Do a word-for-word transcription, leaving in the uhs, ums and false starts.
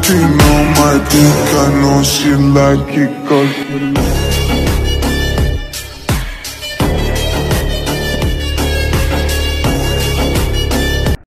Everything on my dick, I know she like it 'cause